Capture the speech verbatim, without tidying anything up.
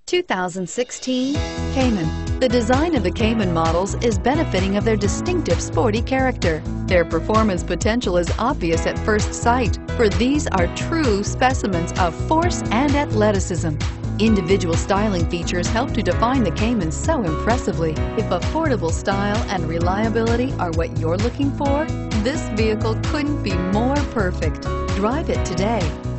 two thousand sixteen Cayman. The design of the Cayman models is benefiting of their distinctive sporty character. Their performance potential is obvious at first sight, for these are true specimens of force and athleticism. Individual styling features help to define the Cayman so impressively. If affordable style and reliability are what you're looking for, this vehicle couldn't be more perfect. Drive it today.